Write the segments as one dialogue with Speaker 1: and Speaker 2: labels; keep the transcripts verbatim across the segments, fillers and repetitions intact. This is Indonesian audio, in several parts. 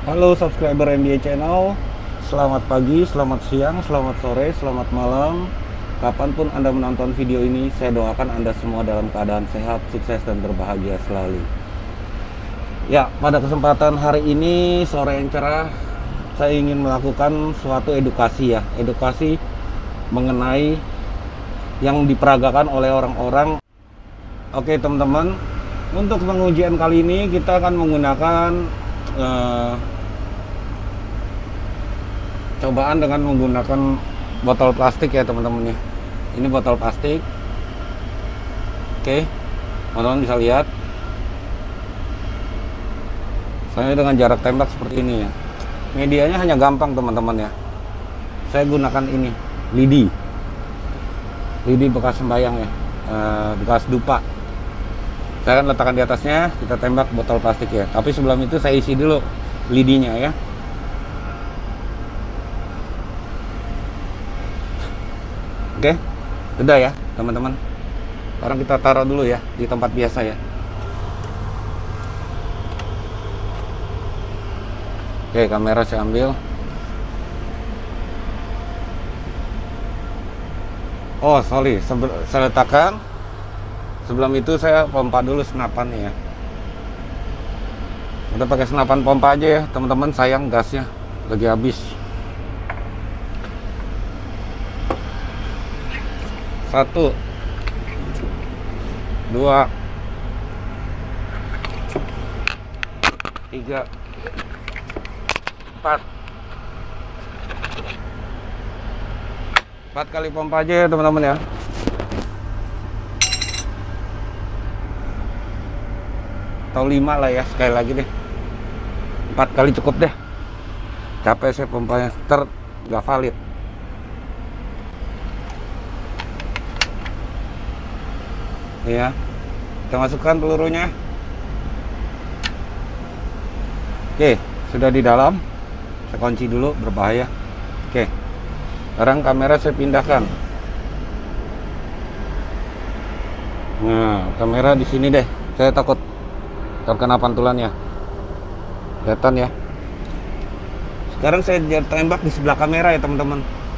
Speaker 1: Halo subscriber M B A Channel, selamat pagi, selamat siang, selamat sore, selamat malam. Kapanpun Anda menonton video ini, saya doakan Anda semua dalam keadaan sehat, sukses, dan berbahagia selalu. Ya, pada kesempatan hari ini, sore yang cerah, saya ingin melakukan suatu edukasi ya, edukasi mengenai yang diperagakan oleh orang-orang. Oke teman-teman, untuk pengujian kali ini kita akan menggunakan uh, cobaan dengan menggunakan botol plastik ya teman-teman ya. Ini botol plastik. Oke, teman-teman bisa lihat saya dengan jarak tembak seperti ini ya. Medianya hanya gampang teman-teman ya. Saya gunakan ini lidi lidi bekas sembayang ya, uh, bekas dupa. Saya akan letakkan di atasnya, kita tembak botol plastik ya. Tapi sebelum itu saya isi dulu lidinya ya. Oke, udah ya teman-teman. Sekarang kita taruh dulu ya di tempat biasa ya. Oke, kamera saya ambil. Oh sorry, saya letakkan. Sebelum itu saya pompa dulu senapannya ya. Kita pakai senapan pompa aja ya teman-teman, sayang gasnya lagi habis. Satu, dua, tiga, empat. Empat kali pompa aja ya teman-teman ya. Atau lima lah ya, sekali lagi deh. Empat kali cukup deh. Capek saya pompanya, ter nggak valid. Ya, kita masukkan pelurunya. Oke, sudah di dalam. Saya kunci dulu, berbahaya. Oke, sekarang kamera saya pindahkan. Nah, kamera di sini deh. Saya takut terkena pantulannya. Kelihatan ya. Sekarang saya tembak di sebelah kamera ya teman-teman.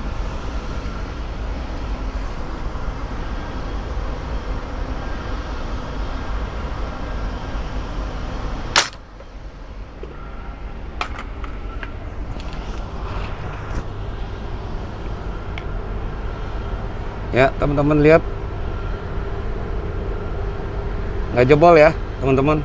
Speaker 1: Ya teman-teman lihat, nggak jebol ya teman-teman.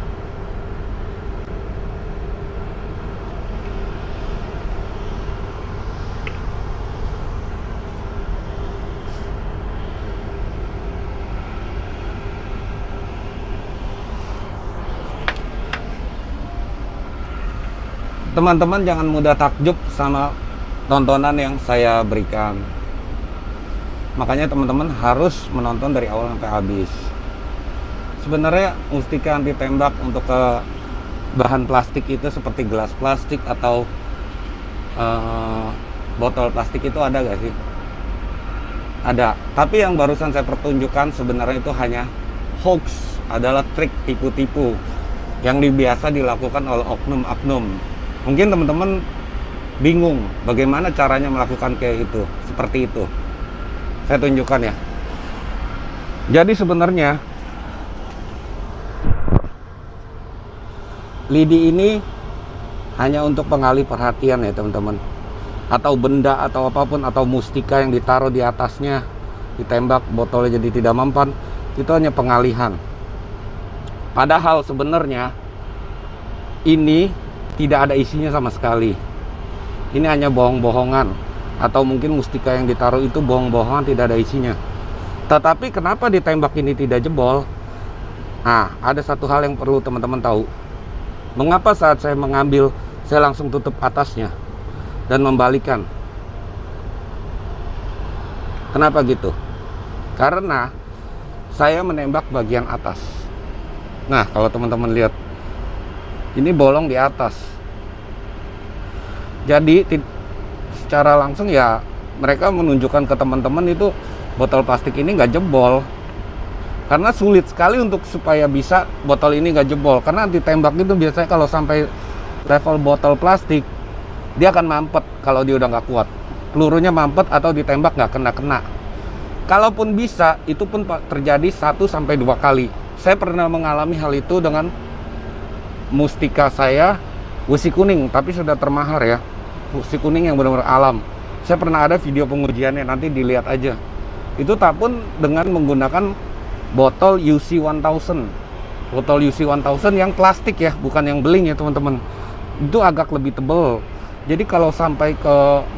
Speaker 1: Teman-teman jangan mudah takjub sama tontonan yang saya berikan. Makanya teman-teman harus menonton dari awal sampai habis. Sebenarnya mustika anti tembak untuk ke bahan plastik itu seperti gelas plastik atau uh, botol plastik itu ada gak sih? Ada. Tapi yang barusan saya pertunjukkan sebenarnya itu hanya hoax, adalah trik tipu-tipu yang biasa dilakukan oleh oknum-oknum. Mungkin teman-teman bingung bagaimana caranya melakukan kayak itu, seperti itu. Saya tunjukkan ya. Jadi sebenarnya lidi ini hanya untuk pengalih perhatian ya teman-teman. Atau benda atau apapun, atau mustika yang ditaruh di atasnya, ditembak botolnya jadi tidak mempan, itu hanya pengalihan. Padahal sebenarnya ini tidak ada isinya sama sekali. Ini hanya bohong-bohongan. Atau mungkin mustika yang ditaruh itu bohong-bohongan, tidak ada isinya. Tetapi kenapa ditembak ini tidak jebol? Nah, ada satu hal yang perlu teman-teman tahu. Mengapa saat saya mengambil, saya langsung tutup atasnya dan membalikan? Kenapa gitu? Karena saya menembak bagian atas. Nah, kalau teman-teman lihat, ini bolong di atas. Jadi secara langsung ya mereka menunjukkan ke teman-teman itu botol plastik ini nggak jebol. Karena sulit sekali untuk supaya bisa botol ini nggak jebol. Karena anti tembak itu biasanya kalau sampai level botol plastik, dia akan mampet kalau dia udah nggak kuat. Pelurunya mampet atau ditembak nggak kena-kena. Kalaupun bisa, itu pun terjadi satu sampai dua kali. Saya pernah mengalami hal itu dengan mustika saya, Wuxi kuning, tapi sudah termahar ya. Wuxi kuning yang benar-benar alam. Saya pernah ada video pengujiannya, nanti dilihat aja. Itu tak pun dengan menggunakan botol U C seribu. Botol U C seribu yang plastik ya, bukan yang beling ya teman-teman. Itu agak lebih tebal. Jadi kalau sampai ke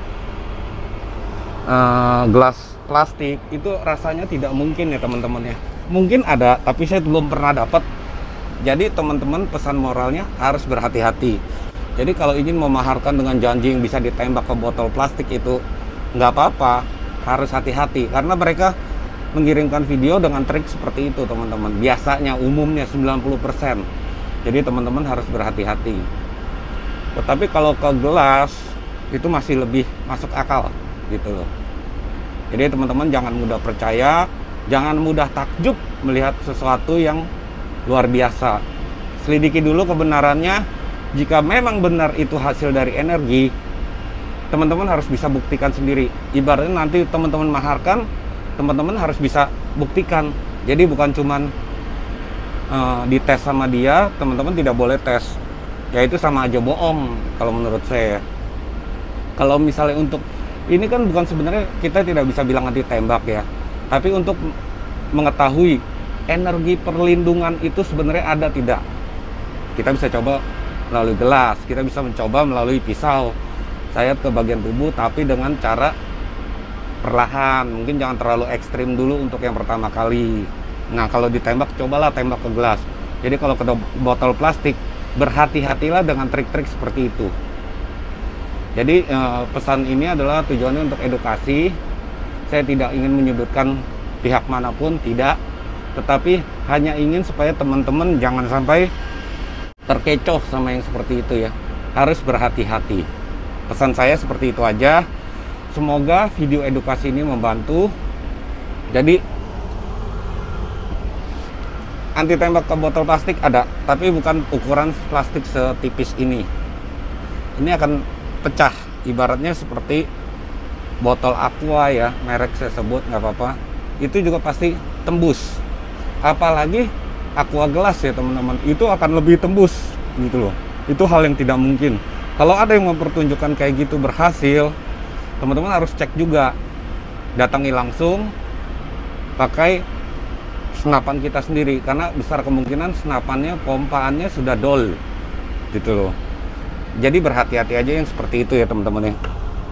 Speaker 1: uh, gelas plastik itu rasanya tidak mungkin ya teman-teman ya. Mungkin ada, tapi saya belum pernah dapat. Jadi teman-teman, pesan moralnya harus berhati-hati. Jadi kalau ingin memaharkan dengan janji yang bisa ditembak ke botol plastik itu nggak apa-apa, harus hati-hati karena mereka mengirimkan video dengan trik seperti itu teman-teman. Biasanya umumnya sembilan puluh persen. Jadi teman-teman harus berhati-hati. Tetapi kalau ke gelas itu masih lebih masuk akal gitu loh. Jadi teman-teman jangan mudah percaya, jangan mudah takjub melihat sesuatu yang luar biasa. Selidiki dulu kebenarannya. Jika memang benar itu hasil dari energi, teman-teman harus bisa buktikan sendiri. Ibaratnya nanti teman-teman maharkan, teman-teman harus bisa buktikan. Jadi bukan cuman uh, dites sama dia, teman-teman tidak boleh tes. Ya itu sama aja bohong kalau menurut saya. Kalau misalnya untuk ini kan bukan sebenarnya kita tidak bisa bilang anti tembak ya, tapi untuk mengetahui energi perlindungan itu sebenarnya ada tidak, kita bisa coba melalui gelas, kita bisa mencoba melalui pisau, sayat ke bagian tubuh, tapi dengan cara perlahan, mungkin jangan terlalu ekstrim dulu untuk yang pertama kali. Nah kalau ditembak, cobalah tembak ke gelas. Jadi kalau ke botol plastik, berhati-hatilah dengan trik-trik seperti itu. Jadi eh, pesan ini adalah tujuannya untuk edukasi. Saya tidak ingin menyudutkan pihak manapun, tidak. Tetapi hanya ingin supaya teman-teman jangan sampai terkecoh sama yang seperti itu ya. Harus berhati-hati. Pesan saya seperti itu aja. Semoga video edukasi ini membantu. Jadi anti tembak ke botol plastik ada, tapi bukan ukuran plastik setipis ini. Ini akan pecah, ibaratnya seperti botol aqua ya, merek saya sebut nggak apa-apa, itu juga pasti tembus. Apalagi aqua gelas ya teman-teman, itu akan lebih tembus gitu loh. Itu hal yang tidak mungkin. Kalau ada yang mempertunjukkan kayak gitu berhasil, teman-teman harus cek juga, datangi langsung pakai senapan kita sendiri, karena besar kemungkinan senapannya, pompaannya sudah dol gitu loh. Jadi berhati-hati aja yang seperti itu ya teman-teman ya.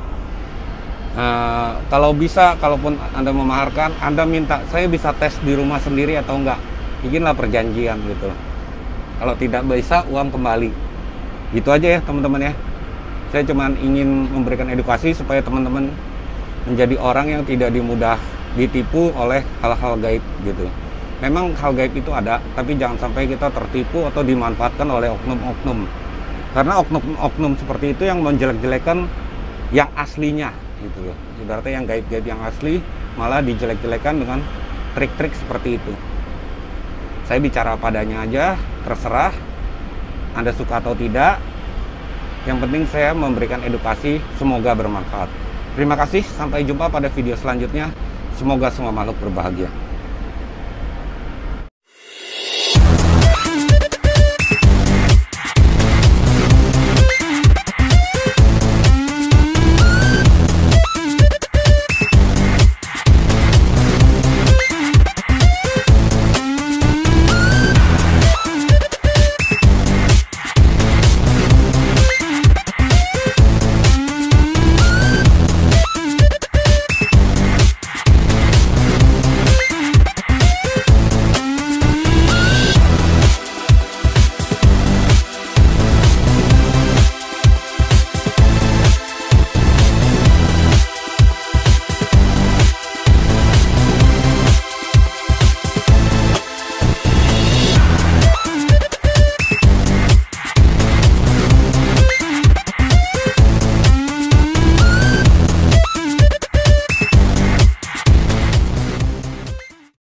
Speaker 1: Nah, kalau bisa, kalaupun Anda memaharkan, Anda minta saya bisa tes di rumah sendiri atau enggak, bikinlah perjanjian gitu. Kalau tidak bisa, uang kembali. Gitu aja ya teman-teman ya. Saya cuma ingin memberikan edukasi supaya teman-teman menjadi orang yang tidak dimudah ditipu oleh hal-hal gaib gitu. Memang hal gaib itu ada, tapi jangan sampai kita tertipu atau dimanfaatkan oleh oknum-oknum. Karena oknum-oknum seperti itu yang menjelek-jelekan yang aslinya gitu loh. Ibaratnya yang gaib-gaib yang asli malah dijelek-jelekan dengan trik-trik seperti itu. Saya bicara padanya aja, terserah Anda suka atau tidak. Yang penting saya memberikan edukasi, semoga bermanfaat. Terima kasih, sampai jumpa pada video selanjutnya. Semoga semua makhluk berbahagia.